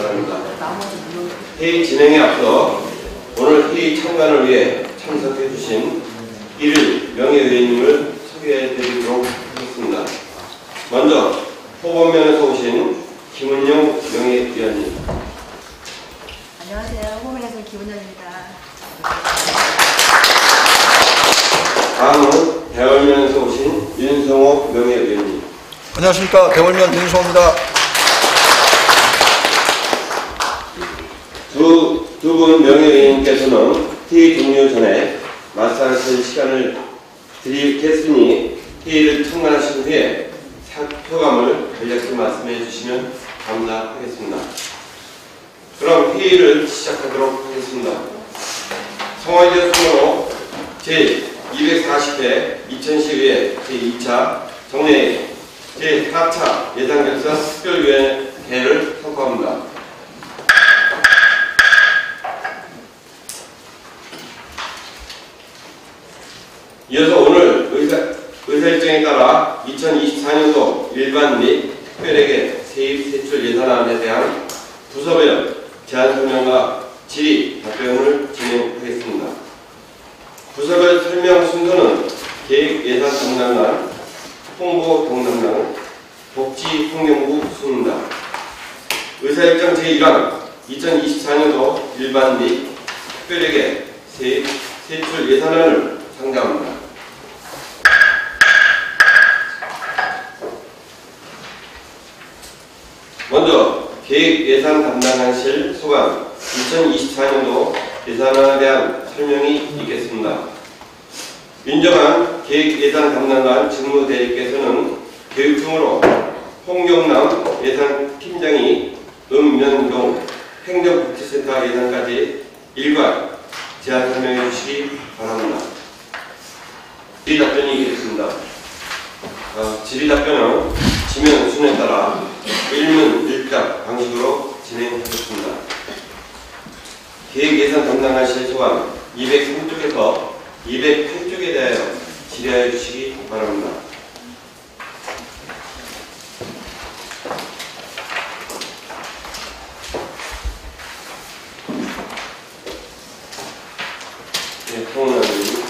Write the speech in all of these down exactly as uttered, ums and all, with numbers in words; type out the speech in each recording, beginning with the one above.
바랍니다. 회의 진행에 앞서 오늘 회의 참관을 위해 참석해 주신 일일 명예의원님을 소개해 드리도록 하겠습니다. 먼저 호범면에서 오신 김은영 명예의원님. 안녕하세요. 호범면에서 김은영입니다. 다음은 대월면에서 오신 윤성호 명예의원님. 안녕하십니까. 대월면 윤성호입니다. 두, 두 분 명예의원님께서는 회의 종료 전에 말씀하실 시간을 드리겠으니 회의를 참관하신 후에 소감을 간략히 말씀해 주시면 감사하겠습니다. 그럼 회의를 시작하도록 하겠습니다. 성화이대 순으로 제이백사십 회 이천십이 제이 차 정례 제사 차 예산결산 특별위원회를 선포합니다. 이어서 오늘 의사, 의사일정에 따라 이천이십사 년도 일반 및 특별회계 세입 세출 예산안에 대한 부서별 제안 설명과 질의 답변을 진행하겠습니다. 부서별 설명 순서는 계획 예산 담당관, 홍보 담당관, 복지 환경부 순입니다. 의사일정 제일 항 이천이십사 년도 일반 및 특별회계 세입 세출 예산안을 상정합니다. 먼저 계획 예산 담당관실 소관 이천이십사 년도 예산안에 대한 설명이 있겠습니다. 윤정한 계획 예산 담당관 직무대리께서는 교육 중으로 홍경남 예산팀장이 읍면동 행정복지센터 예산까지 일괄 제안 설명해 주시기 바랍니다. 질의 답변이 있겠습니다. 어, 질의 답변은 지명 순에 따라 일문 일답 방식으로 진행하겠습니다. 계획 예산 담당하실 소관 이백삼 쪽에서 이백팔 쪽에 대하여 질의해 주시기 바랍니다. 네, 통원장님.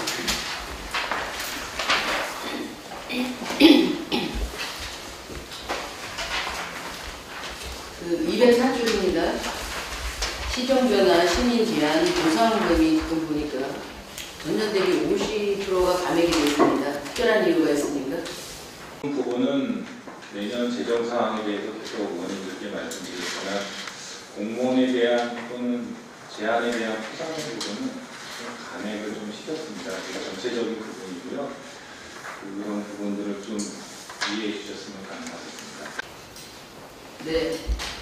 그 이백사 줄입니다. 시정변화, 시민제한, 보상금이 지금 보니까 전년 대비 오십 퍼센트가 감액이 되어 있습니다. 특별한 이유가 있습니까? 그 부분은 내년 재정 사항에 대해서 계속 의원님들께 말씀드렸거나 공무원에 대한 또는 제안에 대한 포상 부분은 좀 감액을 좀 시켰습니다. 전체적인 부분이고요. 그런 부분들을 좀 이해해 주셨으면 감사하겠습니다. 네.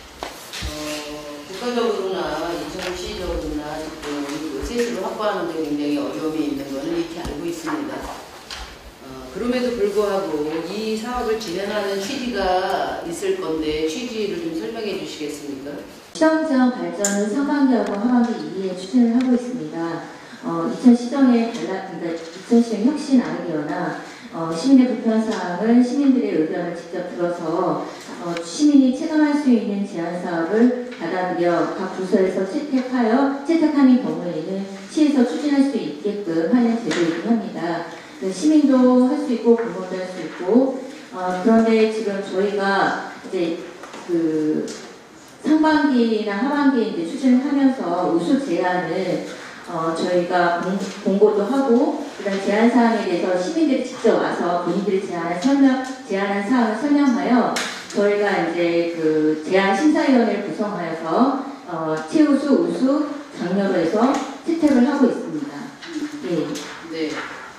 어, 국가적으로나 인천시적으로나 지금 그 세수를 확보하는 데 굉장히 어려움이 있는 것은 이렇게 알고 있습니다. 어, 그럼에도 불구하고 이 사업을 진행하는 취지가 있을 건데 취지를 좀 설명해 주시겠습니까? 시정지원 발전은 상반기하고 하반기 이 기에 추진을 하고 있습니다. 어, 이천 시정의 달라, 그러니까 이천 시정 혁신 아이디어나 어, 시민의 불편사항을 시민들의 의견을 직접 들어서 어, 시민이 체감할 수 있는 제안 사업을 받아들여 각 부서에서 채택하여 채택하는 경우에는 시에서 추진할 수 있게끔 하는 제도이긴 합니다. 시민도 할 수 있고 공무원도 할 수 있고 어, 그런데 지금 저희가 이제 그 상반기나 하반기에 이제 추진을 하면서 우수 제안을 어, 저희가 공, 공고도 하고 그다음 제안 사항에 대해서 시민들이 직접 와서 본인들이 제안한 설명 제안한 사항을 설명하여 저희가 이제 그 제안 심사위원회를 구성하여서 어, 최우수, 우수, 장려로 해서 채택을 하고 있습니다. 네. 네.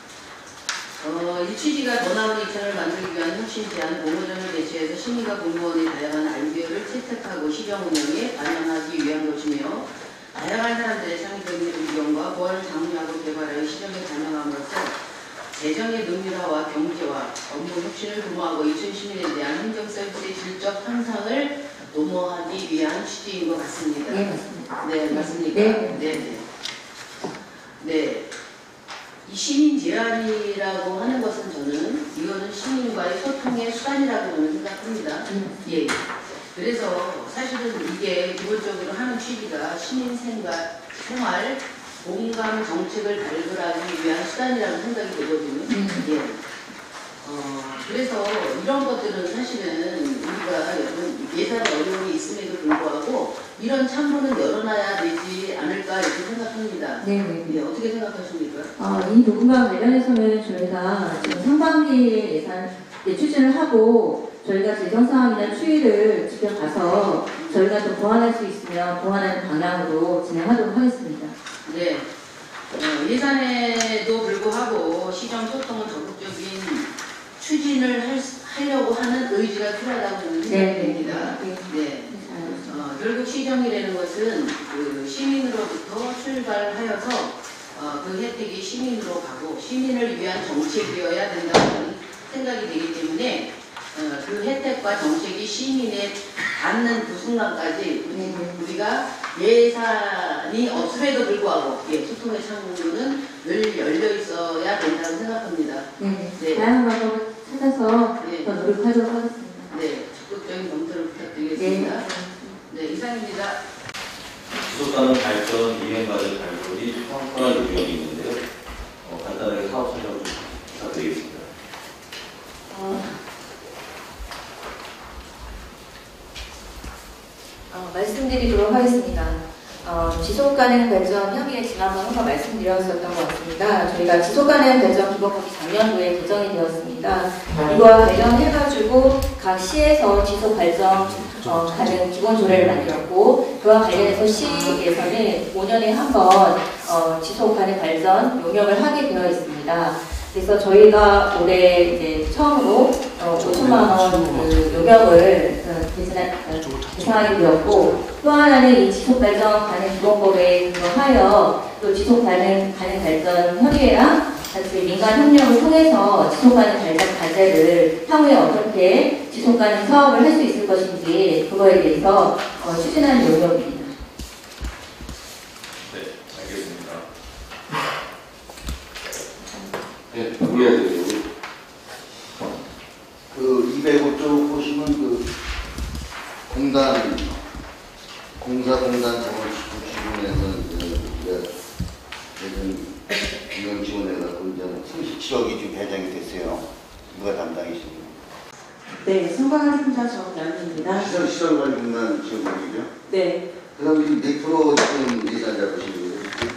어, 이 취지가 더 나은 이천을 만들기 위한 혁신 제안 공모전을 개최해서 시민과 공무원의 다양한 아이디어를 채택하고 시정 운영에 반영하기 위한 것이며 다양한 사람들의 창의적인 의견과 보완을 장려하고 개발하여 시정에 반영함으로써 재정의 능률화와 경제화, 업무 혁신을 도모하고 이천 시민에 대한 행정 서비스의 질적 향상을 도모하기 위한 취지인 것 같습니다. 네, 맞습니다. 네, 맞습니까? 네. 네. 네. 네. 이 시민 제안이라고 하는 것은 저는 이거는 시민과의 소통의 수단이라고 저는 생각합니다. 음. 예. 그래서 사실은 이게 기본적으로 하는 취지가 시민 생각, 생활, 공감 정책을 발굴하기 위한 수단이라고 생각이 되거든요. 음. 예. 어, 그래서 이런 것들은 사실은 우리가 여러분 예산 어려움이 있음에도 불구하고 이런 참모는 열어놔야 되지 않을까 이렇게 생각합니다. 네, 네. 예, 어떻게 생각하십니까? 어, 이 녹음과 관련해서는 저희가 지금 상반기에 예산 네, 추진을 하고 저희가 재정 상황이나 추이를 직접 가서 저희가 좀 보완할 수 있으면 보완하는 방향으로 진행하도록 하겠습니다. 네. 어, 예산에도 불구하고 시정 소통은 적극적인 추진을 할, 수- 하려고 하는 의지가 필요하다고 저는 생각됩니다. 네, 네. 어, 결국 시정이라는 것은 그 시민으로부터 출발하여서 어, 그 혜택이 시민으로 가고 시민을 위한 정책이어야 된다는 생각이 되기 때문에 어, 그 혜택과 정책이 시민에 닿는 그 순간까지 네. 우리가 예산이 없음에도 불구하고 예, 소통의 창구는 늘 열려 있어야 된다고 생각합니다. 네, 네. 다양한 방법을 찾아서 네. 더 노력하도록 하겠습니다. 네, 적극적인 검토를 네. 부탁드리겠습니다. 네, 이상입니다. 지속가능 발전 이행과제 발굴이 성과를 요구하고 있는데요. 어, 간단하게 사업 설명 좀 부탁드리겠습니다. 어, 어, 말씀드리도록 하겠습니다. 어, 지속가능 발전 협의회 지난번 한번 말씀드렸었던 것 같습니다. 저희가 지속가능 발전 기본법이 작년도에 개정이 되었습니다. 이거와 관련해가지고 각 시에서 지속 발전 어, 가능 기본 조례를 만들었고 그와 관련해서 시에서는 오 년에 한 번 어, 지속 가능 발전 용역을 하게 되어 있습니다. 그래서 저희가 올해 이제 처음으로 어, 오천만 원 그 용역을 어, 대신하, 어, 대상하게 되었고 또 하나는 이 지속 발전 가능 기본법에 근거하여 또 지속 가능 가능 발전 협의회랑 같이 민간 협력을 통해서 지속 가능 발전 과제를 향후에 어떻게 지속 가능 사업을 할 수 있을 것인지 그거에 대해서 어, 추진하는 용역입니다. 네, 알겠습니다. 네, 동의해드려요. 그 이백오 쪽 보시면 그 공단, 공사공단 자본지원에서 이제 예전 운영 지원해갖고 이제 삼십칠억이 지금 배정이 됐어요. 누가 담당이십니까? 네, 성광하리분자 정남입니다. 시설, 시설관리공단 지원이죠? 네, 그럼 지금 몇 프로 지금 예산 잡으신 거예요?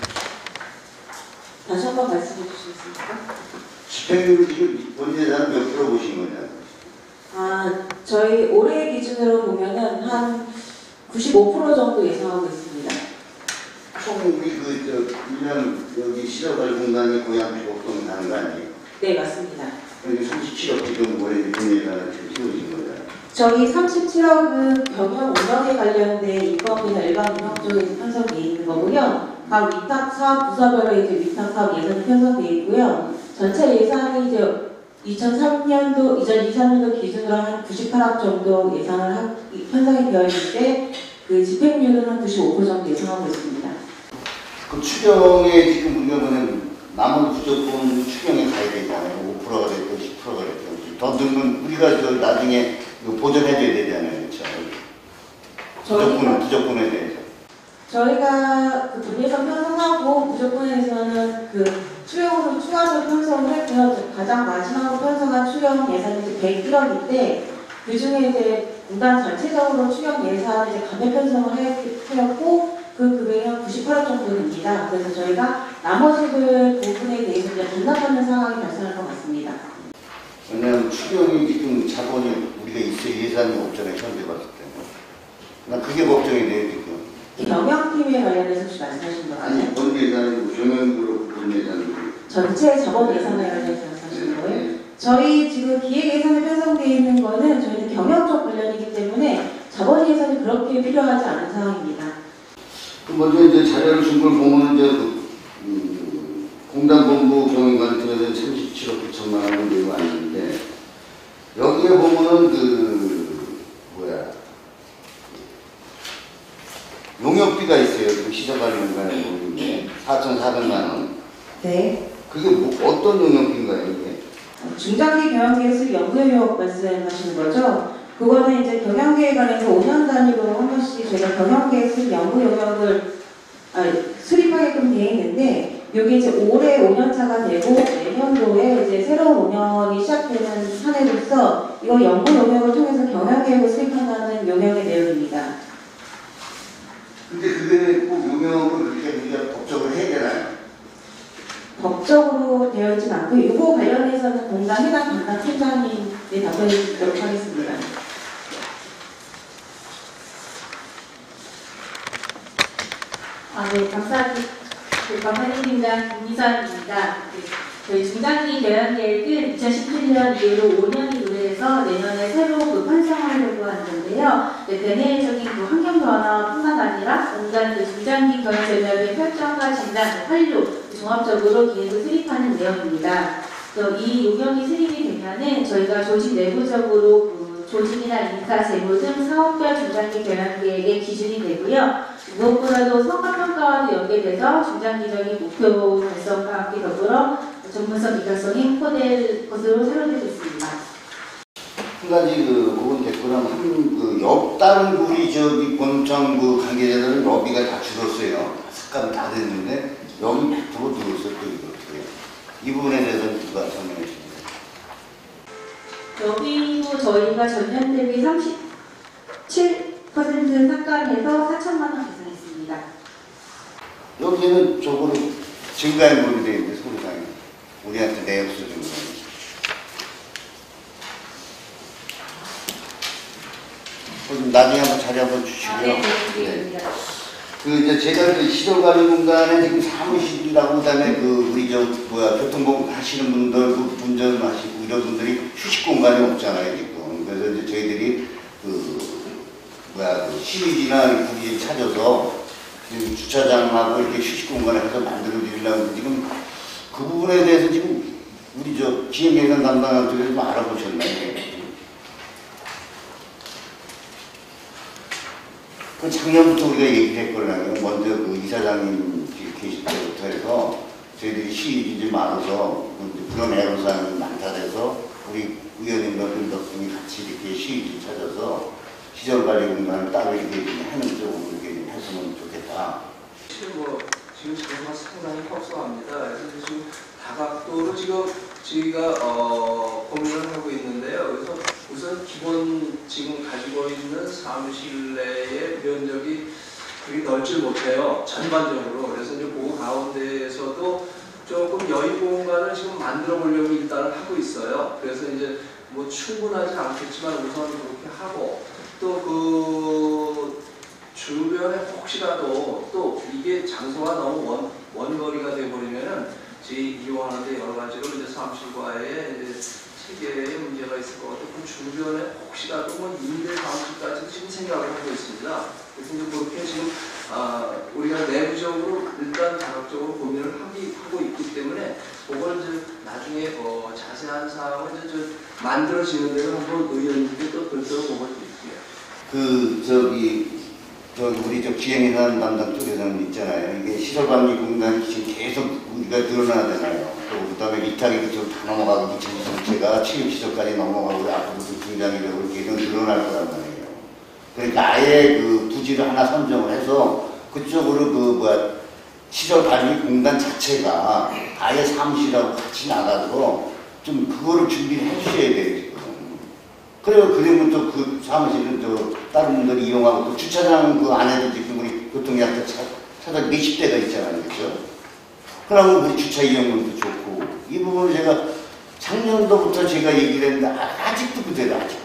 다시 한 번 말씀해 주시겠습니까? 집행률을 지금 본 예산 몇 프로 보신 거냐? 아, 저희 올해 기준으로 보면은 한 구십오 퍼센트 정도 예상하고 있습니다. 총 우리 그, 저, 일 년 여기 시설관리공단이 고향 주곡동 가는 거 아니에요? 네, 맞습니다. 여기 삼십칠억 지금 올해 본 예산을 지금 세우신 거예요? 저희 삼십칠억은 병원 운영에 관련된 입법이나 일반 운영 쪽에 편성되어 있는 거고요. 각 위탁 사업 부서별로 이제 위탁 사업 예산이 편성되어 있고요. 전체 예산이 이제 이천삼 년도, 이천이십삼 년도 기준으로 한 구십팔억 정도 예상을 하, 편성이 되어 있는데 그 집행률은 한 구십오 퍼센트 정도 예상하고 있습니다. 그 추경에 지금 우리가 보면 남은 부족분 추경에 가야 되잖아요. 오 퍼센트가 됐든 십 퍼센트가 됐든 더 늘면 우리가 저 나중에 보전해줘야 되잖아요. 그렇죠? 부족분, 부족분에 대해서. 저희가 그 분예선 편성하고 부족분에서는 그 추경으로 추가로 편성을 했고요. 가장 마지막으로 편성한 추경 예산이 이제 백일억인데 그 중에 이제 공단 전체적으로 추경 예산을 이제 감액 편성을 하였고 그 금액이 한 구십팔억 정도 됩니다. 그래서 저희가 나머지 그 부분에 대해서 이제 반납하는 상황이 발생할 것 같습니다. 왜냐하면 추경이 지금 자본이 우리가 있을 예산이 없잖아요. 현재 봤을 때. 난 그게 걱정이 돼요, 지금. 경영팀에 관련해서 혹시 말씀하신 거 아니, 아니에요? 본 예산이고 경영으로 본 예산이고. 전체 자본 예산에 관련해서 말씀하신 거예요? 저희 지금 기획 예산에 편성되어 있는 거는 저희는 경영적 관련이기 때문에 자본 예산이 그렇게 필요하지 않은 상황입니다. 그 먼저 이제 자료를 준 걸 보면 이제 그, 음, 공단본부 경영관청에서 삼십칠억 구천만 원을 내고 왔는데 여기에 보면은 그 뭐야 용역비가 있어요. 그 시설관리공단에 보는데 사천사백만 원. 네. 그게 뭐, 어떤 용역비인가요, 이게? 중장기 경영기술 연구협력 말씀하시는 거죠? 그거는 이제 경영계획 관해서 오 년 단위로 한 번씩 저희가 경영계획 수립 연구 용역을 아니, 수립하게끔 되어 있는데, 여기 이제 올해 오 년 차가 되고 내년도에 이제 새로운 오 년이 시작되는 한 해로서 이거 연구 용역을 통해서 경영계획을 수립한다는 용역의 내용입니다. 근데 그게 꼭 용역을 그렇게 우리가 법적으로 해야 되나요? 법적으로 되어 있진 않고 이거 관련해서는 공단 해당 담당 팀장님이 답변해 주도록 하겠습니다. 아, 네, 감사합니다. 감사드립니다. 김미선입니다. 저희 중장기 경영계획은 이천십칠 년 이후로 오 년이 도래해서 내년에 새로 그 편성하려고 하는데요. 네, 대내적인 그 환경 변화뿐만 아니라 공단 그 중장기 경영 전략의 설정과 진단, 활용 종합적으로 계획을 수립하는 내용입니다. 이 용역이 수립이 되면은 저희가 조직 내부적으로 그 조직이나 인사, 재무 등 사업별 중장기 경영 계획의 기준이 되고요. 무엇보다도 성과평가와도 연계돼서 중장기적인 목표 달성과 함께 더불어 전문성 이각성이 확보될 것으로 사료되고 있습니다. 한 가지 그 부분 됐구나. 한그 옆 다른 우리 저기 본청 그 관계자들은 러비가 다 줄었어요. 습관 다 됐는데 여기 백 퍼센트 늘었어요. 또 이거 어떻게 해요? 이 부분에 대해서는 누가 설명해 주세요? 여기도 저희가 전년 대비 삼십칠 퍼센트 삭감해서 사천만 원 계산했습니다. 여기는 저거는 증가인물이 되어 있는데 소리상에 우리한테 내역서 좀 그럼 나중에 한번 자리 한번 주시고요. 아, 네, 네, 그 이제 제가 그 시설관리공단에 지금 사무실이라고 그다음에 그 우리 저 뭐야 교통공 하시는 분들 그 운전하시고 이런 분들이 휴식 공간이 없잖아요 지금. 그래서 이제 저희들이 그 뭐야 그 시위지나 구리 찾아서 지금 주차장하고 이렇게 휴식 공간을 해서 만들어 드리려고 지금 그 부분에 대해서 지금 우리 저 기획예산 담당한 쪽에서 좀 알아보셨나요? 그 작년부터 우리가 얘기를 했거든요. 먼저 그 이사장님 계실 때부터 해서 저희들이 시위지 많아서 그런 애로사항이 많다 해서 우리 의원님들 덕분에 같이 이렇게 시위지 찾아서 시설관리 공간을 따로 이렇게 하는 쪽으로 이렇게 했으면 좋겠다. 지금 뭐 지금 정말 상당히 협소합니다. 그래서 지금 다각도로 지금 저희가 어, 고민을 하고 있는데요. 그래서 우선 기본 지금 가지고 있는 사무실 내의 면적이 그리 넓지 못해요. 전반적으로. 그래서 이제 그 가운데에서도 조금 여유 공간을 지금 만들어 보려고 일단은 하고 있어요. 그래서 이제 뭐 충분하지 않겠지만 우선 그렇게 하고 또 그 주변에 혹시라도 또 이게 장소가 너무 원, 원거리가 되어버리면은 저희 이용하는데 여러 가지로 이제 사무실과의 이제 체계의 문제가 있을 것 같고 그 주변에 혹시라도 뭐 임대 사무실까지 지금 생각을 하고 있습니다. 그래서 이제 그렇게 지금 아, 우리가 내부적으로 일단 자각적으로 고민을 하기, 하고 있기 때문에 그걸 이제 나중에 어, 자세한 사항을 이제 저 만들어지는 데를 한번 의원님께 또 별도로 보고 드릴게요. 그 저기 저 우리 저 기행예산 담당 쪽에서는 있잖아요. 이게 시설관리 공간이 지금 계속 우리가 늘어나잖아요. 또 그다음에 위탁이 좀 다 넘어가고 이천 전체가 취임시설까지 넘어가고 앞으로도 중장기적으로 계속 늘어날 거란 말이에요. 그러니까 아예 그 부지를 하나 선정을 해서 그쪽으로 그 뭐야 시설관리 공간 자체가 아예 사무실하고 같이 나가서 좀 그거를 준비를 해주셔야 돼요 지금. 그래요. 그러면 또 그 사무실은 또 다른 분들이 이용하고 또 주차장 그 안에도 지금 우리 교통약자 차가 몇십 대가 있잖아요. 그렇죠? 그러면 우리 주차 이용률도 좋고 이 부분을 제가 작년도부터 제가 얘기를 했는데 아직도 그대로 아직도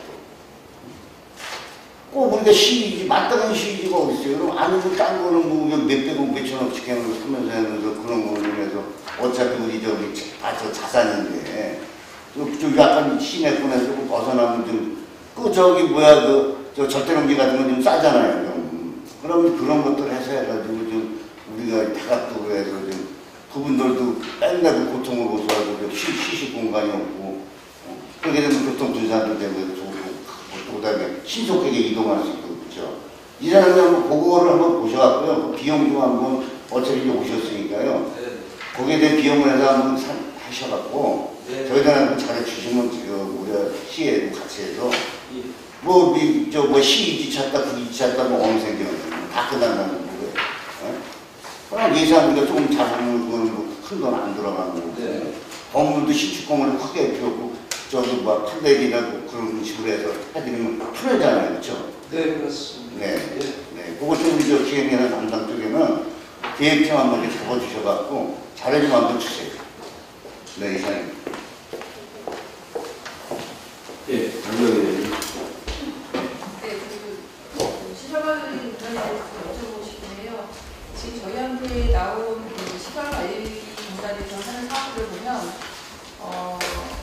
꼭 우리가 시위지 마땅한 시위지가 어딨어요. 그럼 아니면 딴 거는 뭐 몇백억 몇천억씩 해놓고 사면서 하면서 그런 거를 해서 어차피 우리 저기 아, 저 자산인데 좀 약간 시내권에서 벗어나면 좀, 그 저기 뭐야, 그, 저 절대농지 같은 건 좀 싸잖아요. 좀. 그러면 그런 것들 해서 해가지고 좀 우리가 다각도로 해서 좀 그분들도 맨날 그 고통을 고소하고 좀 쉬, 쉬실 공간이 없고, 어. 그렇게 되면 교통 분산도 되고, 또 그다음에 신속하게 이동할 수 있고, 그렇죠. 이 사람이 한번 그거를 한번 보셔갖고요. 비용 좀 한번 어차피 오셨으니까요. 거기에 대한 비용을 해서 한번 사, 하셔갖고, 네. 저희들한테 잘해주시면 지금 우리가 시에도 같이 해서 예. 뭐, 미, 저, 뭐, 시 이지 찾다, 구 이지 찾다, 뭐, 어느 생기는 다 끝난다는 거고요. 그냥 예산 우리가 조금 잡으면 큰 돈 안 들어가는 거고. 네. 건물도 신축 건물을 크게 필요고, 저도 뭐, 판넬이나 그런 식으로 해서 해드리면 편하잖아요. 그렇죠? 네, 그렇습니다. 네. 예. 네. 그거 좀 저 기획예산 담당 쪽에는 계획팀 한번 이렇게 잡아주셔갖고, 잘해주면 한번 주세요. 네, 이상입니다. 예, 장관님. 네, 그 시설관리 공단에 여쭤보고 싶은데요. 지금 저희한테 나온 그 시설관리 공단에서 하는 사업을 보면 어,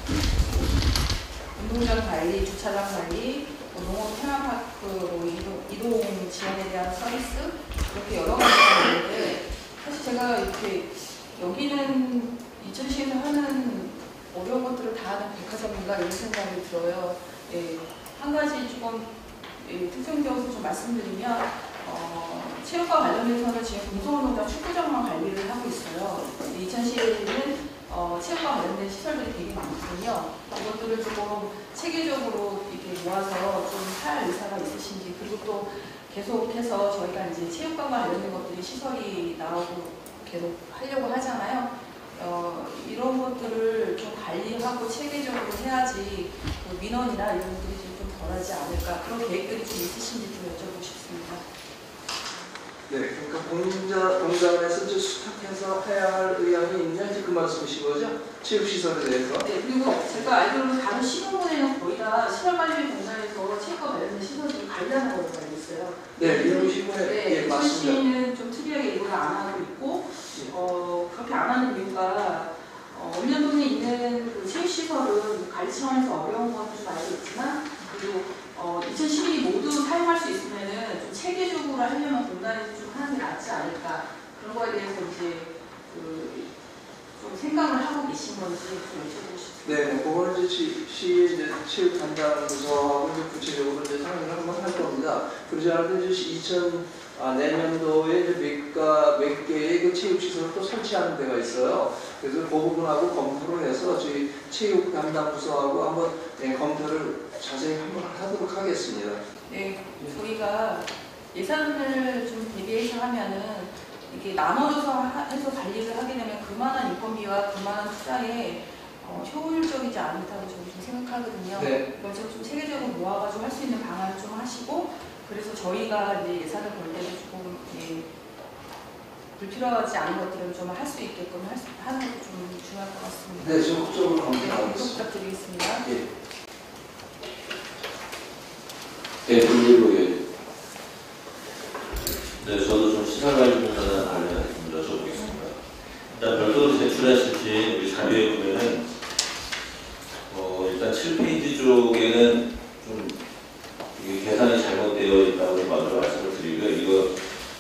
운동장 관리, 주차장 관리, 뭐 농업 테마파크, 뭐 이동, 이동 지원에 대한 서비스 이렇게 여러 가지가 있는데 사실 제가 이렇게 여기는 이천시에서 하는 어려운 것들을 다 하는 백화점인가 이런 생각이 들어요. 예, 한 가지 조금 예, 특정지어서 좀 말씀드리면 어, 체육과 관련해서는 지금 공동운동장 축구장만 관리를 하고 있어요. 이천시에는 어, 체육과 관련된 시설들이 되게 많거든요. 이것들을 조금 체계적으로 이렇게 모아서 좀 할 의사가 있으신지, 그리고 또 계속해서 저희가 이제 체육관과 관련된 것들이 시설이 나오고 계속 하려고 하잖아요. 어, 이런 것들을 좀 관리하고 체계적으로 해야지 그 민원이나 이런 것들이 좀 덜하지 않을까, 그런 계획들이 좀 있으신지 좀 여쭤보고 싶습니다. 네, 그러니까 공자, 공단에서 이제 수탁해서 해야 할 의향이 있냐, 이제 그 말씀이신 거죠? 체육시설에 대해서. 네, 그리고 제가 알기로는 다른 시공본에는 거의 다 시설관리 공단에서 체육과 관련된 시설들을 관리하는 걸로 알고 있어요. 네, 일부 시공에 네, 예, 맞습니다. 이천시는 좀 특이하게 이걸 안 하고 있고, 어, 그렇게 안 하는 이유가 어, 울면동에 있는 그 체육시설은 관리 차원에서 어려운 건 좀 알고 있지만, 그리고 어, 이천 시민이 모두 사용할 수 있으면은 좀 체계적으로 하려면 공단에서 좀 하는 게 낫지 않을까, 그런 거에 대해서 이제 그, 좀 생각을 하고 계신 건지 좀 여쭤보고 싶습니다. 네, 그거는 이제 시, 시 이제 체육 담당 부서하고 이제 구체적으로 이제 상의를 한번 할 겁니다. 그러지 않아도 이제 이천 아, 내년도에 이제 몇, 가, 몇 개의 그 체육시설을 또 설치하는 데가 있어요. 그래서 그 부분하고 검토를 해서 저희 체육 담당 부서하고 한번 네, 검토를 자세히 한번 하도록 하겠습니다. 네, 저희가 예산을 좀 대비해서 하면은 이게 나눠져서 하, 해서 관리를 하게 되면 그만한 인건비와 그만한 투자에 어, 효율적이지 않다고 저는 좀 생각하거든요. 네. 그래서 좀 체계적으로 모아가지고 할 수 있는 방안을 좀 하시고, 그래서 저희가 이제 예산을 볼 때도 조금 예, 불필요하지 않은 것들은 좀 할 수 있게끔 할 수, 하는 것도 좀 중요할 것 같습니다. 네, 적극적으로 네, 검토하겠습니다. 부탁드리겠습니다. 예. 네, 그리고 예. 네, 저도 좀 시설관리공단에 관련해서 좀 여쭤보겠습니다. 일단 별도로 제출하실지 우리 자료에 보면은 어, 일단 칠 페이지 쪽에는 좀 이게 계산이 잘못되어 있다고 먼저 말씀을 드리고요. 이거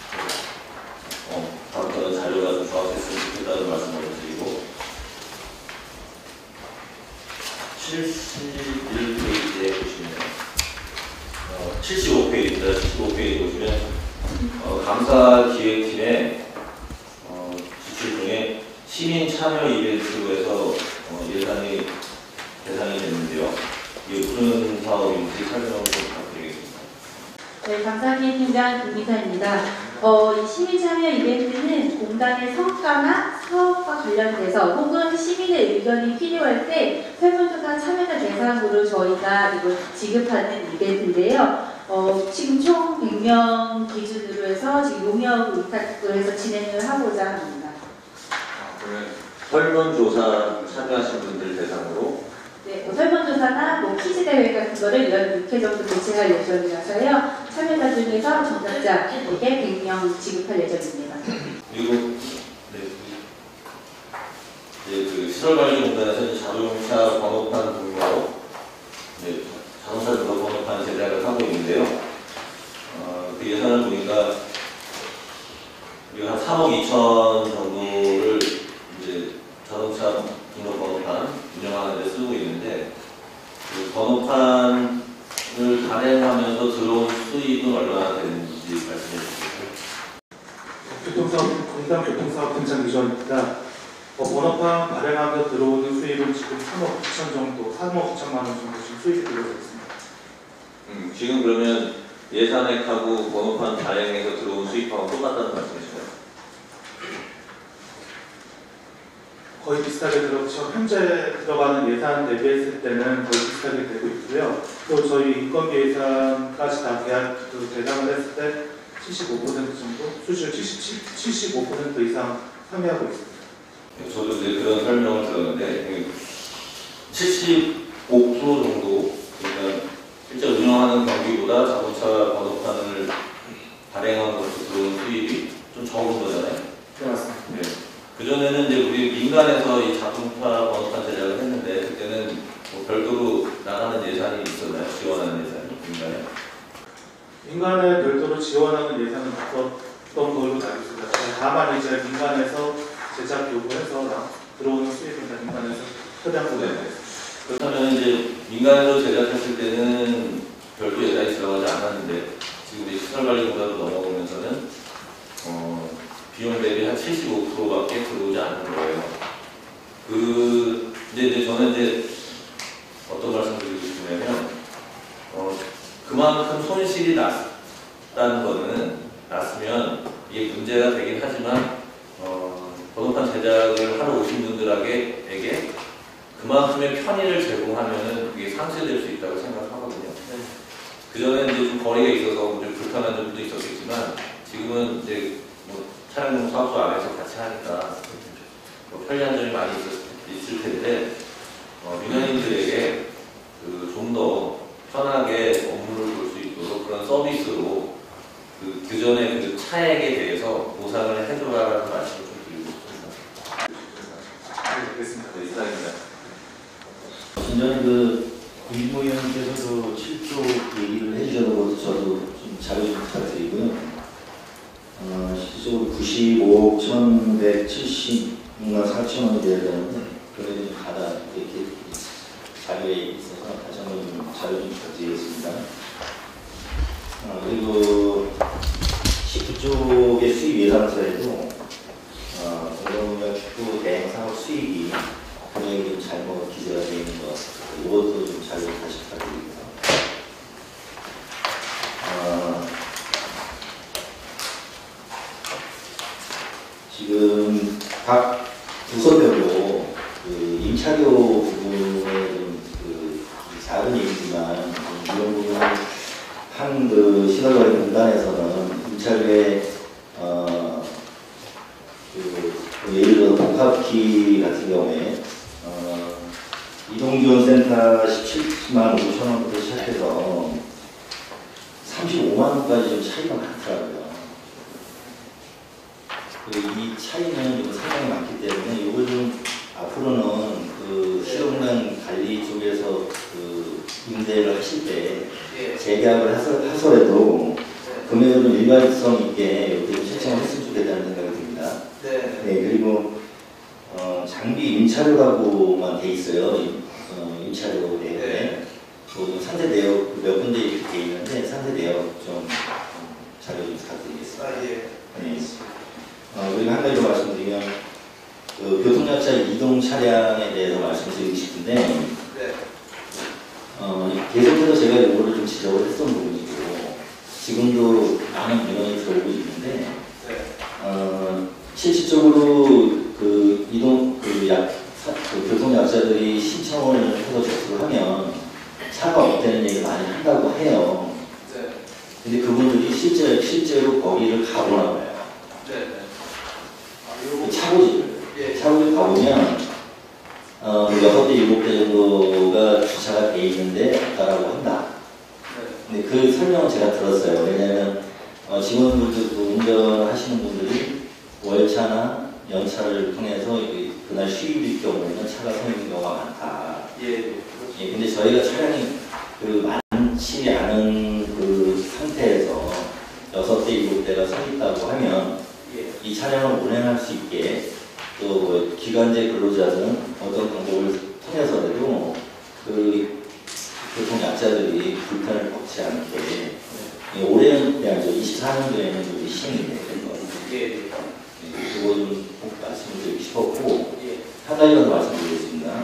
어, 다음번에 자료가 좀 정확했으면 좋겠다는 말씀을 드리고, 칠십일 페이지에 보시면 어, 칠십오 페이지입니다. 칠십오 페이지 보시면 어, 감사기획팀의 어, 지출 중에 시민 참여 이벤트에서 어, 예산이 대상이 됐는데요. 이게 무슨 사업인지 설명을 좀 부탁드리겠습니다. 네, 감사기획팀장 김미사입니다. 어, 이 시민참여 이벤트는 공단의 성과나 사업과 관련돼서 혹은 시민의 의견이 필요할 때 설문조사 참여자 대상으로 저희가 이걸 지급하는 이벤트인데요. 어, 지금 총 백 명 기준으로 해서 지금 용역 위탁을 해서 진행을 하고자 합니다. 아, 그러면 설문조사 참여하신 분들 대상으로 네, 뭐 설문조사나 뭐 퀴즈 대회 같은 거를 연 육 회 정도 개최할 예정이라서요. 참여자 중에서 정답자에게 백 명 지급할 예정입니다. 그리고 네, 네, 그 시설관리공단에서 자동차 번호판 등록, 네, 자동차 등록 번호판 제작을 하고 있는데요. 어, 그 예산을 보니까 우리가 한 삼억 이천 정도를 이제 자동차 등록 번호판 운영하는 데 쓰고 있는데, 그 번호판을 단행하면서 들어온 수입은 얼마나 되는지 말씀해 주시겠어요? 교통사업, 공단 교통사업 현장 기조입니다. 어, 번호판 발행하며 들어오는 수입은 지금 삼억 구천 정도, 삼억 구천만 원 정도 지금 수입이 들어오고 있습니다. 음, 지금 그러면 예산액하고 번호판 발행해서 들어온 수입하고 똑같다는 말씀이신가요? 거의 비슷하게 들어오죠. 현재 들어가는 예산 대비했을 때는 거의 비슷하게 되고 있고요. 또 저희 인건비 예산까지 다 계약 그 대상을 했을 때 칠십오 퍼센트 정도, 수시로 칠십오 퍼센트 이상 상회하고 있습니다. 저도 이제 그런 설명을 들었는데 칠십오 퍼센트 정도, 그러니까 실제 운영하는 경비보다 자동차 번호판을 발행한 것으로 들어온 수입이 좀 적은 거잖아요. 네, 맞습니다. 네. 그전에는 이제 우리 민간에서 이 자동차 번호판 제작을 했는데 그때는 뭐 별도로 나가는 예산이 있었나요? 지원하는 예산이 민간에? 민간에 별도로 지원하는 예산은 없었던 걸로 알고 있습니다. 다만 이제 민간에서 제작 요구해서 들어오는 수입은 다 민간에서 최대한 보내드렸습니다. 그렇다면 이제 민간으로 제작했을 때는 별도 예산이 들어가지 않았는데 지금 이제 시설관리공사로 넘어오면서는 어, 비용 대비 한 칠십오 퍼센트밖에 들어오지 않는 거예요. 그 근데 이제 저는 이제 어떤 말씀을 드리고 싶냐면 어, 그만큼 손실이 났다는 거는 났으면 이게 문제가 되긴 하지만 어, 번호판 제작을 하러 오신 분들에게 그만큼의 편의를 제공하면은 그게 상쇄될 수 있다고 생각하거든요. 네. 그 전에 이제 좀 거리가 있어서 좀 불편한 점도 있었겠지만 지금은 이제 뭐 차량용 사업소 안에서 같이 하니까 뭐 편리한 점이 많이 있었, 있을 텐데 어, 민원인들에게 그 좀 더 편하게 업무를 볼 수 있도록 그런 서비스로 그 그전에 그 차액에 대해서 보상을 해줘라는 말씀을 좀 드리고 싶습니다. 네, 알겠습니다. 네, 이상입니다. 전에 그 유진모 의원님께서도 칠 조 얘기를 해주셔서 저도 좀 자료 좀 부탁드리고요. 어, 실질적으로 구십오억 천백칠십만 사천 원이 돼야 되는데 그래도 좀 가다 이렇게 자료에 있어서 다시 한번 좀 자료 좀 부탁드리겠습니다. 어, 그리고 십구 쪽의 수입 예산서에도 어, 공공의학 축구 대행 사업 수익이 금액이 좀 잘못 기재가 되어 있는 것 같아요. 이것도 좀 자료 다시 부탁드립니다. 어, 지금 각 부서별로 그 임차료 부분에 좀 그 작은 얘기지만 이런 부분은 한 그 시설관리 공단에서는 임차료에 어, 그 예를 들어 복합키 같은 경우에 어, 이동지원센터 십칠만 오천 원부터 시작해서 삼십오만 원까지 좀 차이가 많더라고요. 이 차이는 좀 상당히 많기 때문에 이걸 좀 앞으로는 그 실업난 관리 쪽에서 그 임대를 하실 때 재계약을 하더라도 금액을 좀 일관성 있게 이렇게 좀 책정을 했으면 좋겠다는 생각이 듭니다. 네. 네, 그리고 어, 장비 임차료라고만 돼 있어요. 임, 어, 임차료 내역에. 네. 또 상세 내역 몇 군데 이렇게 돼 있는데 상세 내역 좀 자료 좀 부탁드리겠습니다. 아, 예. 네. 어, 그리고 한 가지 더 말씀드리면 그 교통약자 이동 차량에 대해서 말씀드리고 싶은데 네. 어, 계속해서 제가 이거를 좀 지적을 했던 부분이고 지금도 많은 민원이 들어오고 있는데 네. 어, 실질적으로 그 이동 그 약, 그 교통약자들이 신청을 해서 접수를 하면 차가 없다는 얘기를 많이 한다고 해요. 네. 근데 그분들이 실제, 실제로 거기를 가보나 봐요. 네. 네. 그 차고지를. 예. 차고지 가보면, 어, 여섯 대, 일곱 대 정도가 주차가 돼 있는데 없다라고 한다. 네. 근데 그 설명은 제가 들었어요. 왜냐면, 어, 직원분들, 그 운전하시는 분들이 월차나 연차를 통해서 그날 휴일일 경우에는 차가 서 있는 경우가 많다. 예. 예, 근데 저희가 차량이 그 많지 않은 그 상태에서 여섯 대, 일곱 대가 서 있다고 하면 예. 이 차량을 운행할 수 있게 또 뭐 기관제 근로자들은 어떤 방법을 통해서라도 그 교통약자들이 불편을 겪지 않게 예, 올해는 그냥 저 이십사 년도에는 좀 시행이 될 것 같아요. 예. 예, 그거 좀 꼭 말씀을 드리고 싶었고 예. 한 가지만 말씀드리겠습니다.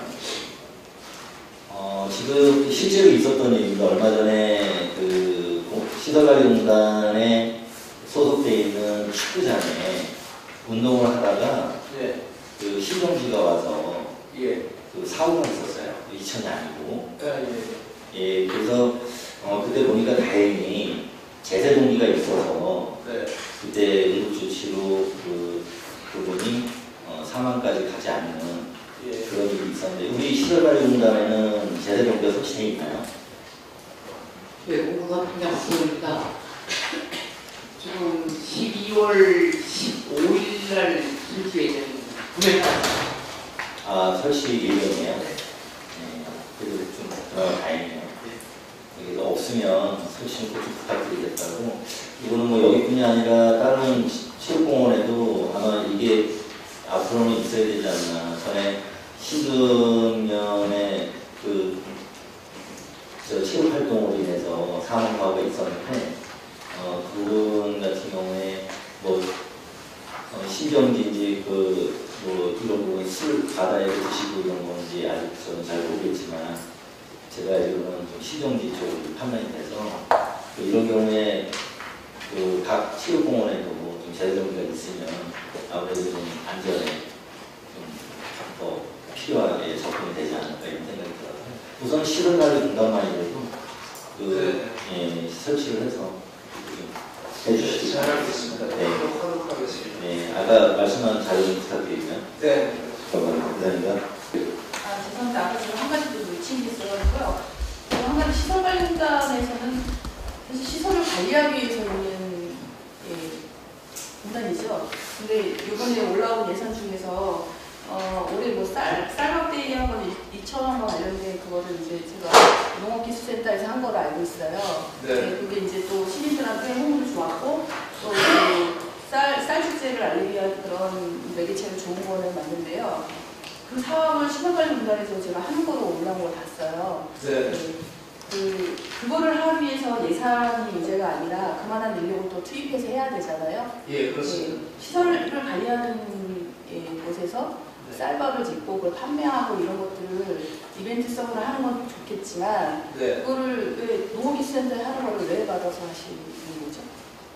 어, 지금 실제로 있었던 일입니다. 얼마 전에 그 시설관리공단에 소속되어 있는 축구장에 운동을 하다가 예. 그 시정지가 와서 예. 그 사고가 있었어요. 이천이 아니고. 예, 예. 예, 그래서 어, 그때 보니까 다행히 제세 동기가 있어서 네. 그때 응급조치로 그 그분이 어, 사망까지 가지 않는 예. 그런 일이 있었는데 우리 시설관리공단에는 제세 동기가 설치되어 있나요? 네, 공부가 그냥 맞습니다. 지금 십이월 십오일 날 설치해 있는 구매가 아, 설치 예정이에요? 네. 그래도 좀 어, 다행이에요. 그래서 없으면 설치 꼭 좀 부탁드리겠다고. 이거는 뭐 여기뿐이 아니라 다른 체육공원에도 아마 이게 앞으로는 있어야 되지 않나. 전에 신금년에 그 저 체육활동으로 인해서 사망 사고가 있었는데 어, 그분 같은 경우에 뭐 어, 신경인지 그 뭐 이런 부분이 술 바다에 드시고 이런 건지 아직 저는 잘 모르겠지만 제가 알기로는 좀 시정지 쪽으로 판단이 돼서 그 이런 경우에 그 각 체육공원에도 좀 제도가 있으면 아무래도 좀 안전에 좀 더 필요하게 접근이 되지 않을까 이런 생각이 들어요. 우선 시설관리공단만이라도 그 예, 설치를 해서 해주시기 잘 알겠습니다. 네. 하도록 하겠습니다. 네, 아까 말씀한 자료 좀 부탁드리면. 네. 감사합니다. 아, 죄송한데 아까 제가 한 가지 또 놓친 게 있어가지고요. 한 가지 시설관리공단에서는 사실 시설을 관리하기 위해서 있는 예, 공단이죠. 근데 이번에 올라온 예산 중에서 어, 올해 뭐 쌀, 쌀밥대회한 건 이천 원과 관련된 그거를 이제 제가 농업기술센터에서 한 걸 알고 있어요. 네. 네, 그게 이제 또 시민들한테 홍보도 좋았고 또 그 쌀, 쌀 축제를 알리기 위한 그런 매개체로 좋은 거는 맞는데요. 그 사업을 시설관리공단에서 제가 하는 거로 올라온 걸 봤어요. 네. 네. 그, 그거를 하기 위해서 예산이 문제가 아니라 그만한 인력을 또 투입해서 해야 되잖아요. 예, 그렇습니다. 네. 시설을 관리하는 예, 곳에서 네. 쌀밥을 짓고 그걸 판매하고 이런 것들을 이벤트성으로 하는 건 좋겠지만 네. 그거를 왜 농업기술센터에 하는 거를 왜 받아서 하시는 거죠?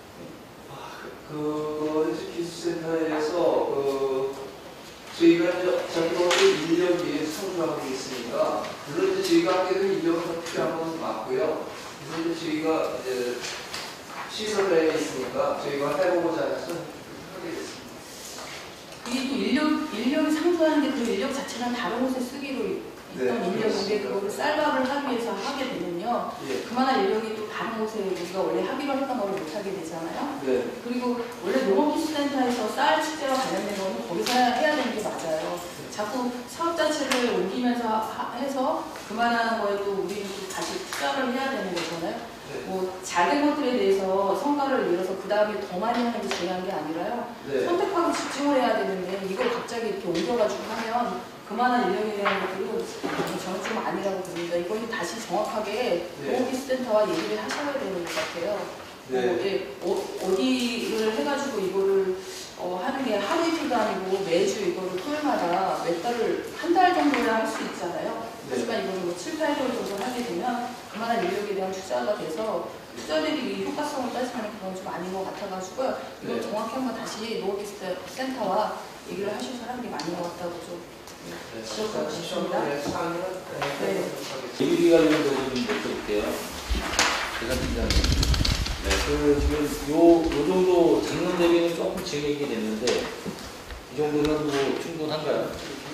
그 기술센터에서 그 저희가 이제 전국적으로 인력이 상주하고 있으니까 물론 이제 저희가 하게 된 인력은 더 필요한 건 맞고요. 그래서 이제 저희가 이제 시설에 있으니까 저희가 해보고자 해서 하게 됐습니다. 그게 또 인력, 인력이 상주하는데 그 인력 자체는 다른 곳에 쓰기로 있던 네, 인력인데 그거를 쌀밥을 하기 위해서 하게 되면요. 예. 그만한 인력이 또 다른 곳에 우리가 원래 하기로 했던 거를 못 하게 되잖아요. 네. 그리고 원래 농업기술센터에서 쌀 축제와 관련된 거는 거기서 해야 되는 게 맞아요. 자꾸 사업 자체를 옮기면서 하, 해서 그만한 거에 또 우리는 또 다시 투자를 해야 되는 거잖아요. 네. 뭐 작은 것들에 대해서 성과를 이뤄서 그 다음에 더 많이 하는 게 중요한 게 아니라요. 네. 선택하고 집중을 해야 되는데 이걸 갑자기 이렇게 옮겨가지고 하면 그만한 인력에 대한 것들은 저는 좀 아니라고 봅니다. 이거는 다시 정확하게 네. 농업기술센터와 얘기를 하셔야 되는 것 같아요. 네. 뭐, 예, 어, 어디를 해가지고 이거를 어, 하는 게 하루 이틀도 아니고 매주 이거를 토요일마다 몇 달을 한 달 정도야 할 수 있잖아요. 하지만 이거를 뭐 칠, 팔 개월 정도 하게 되면 그만한 인력에 대한 투자가 돼서 투자 대비 효과성을 따지면 그건 좀 아닌 것 같아가지고요. 이거 네. 정확히 한번 다시 농업기술센터와 얘기를 하셔서 하는 게 맞는 것 같다고 좀 네. 지적하고 싶습니다. 네. 상의는 네. 예비비 관련된 부분 좀 여쭤볼게요. 대상팀장님. 네, 그 지금 요, 요 정도 작년 대비는 조금 증액이 됐는데 이 정도는 뭐 충분한가요?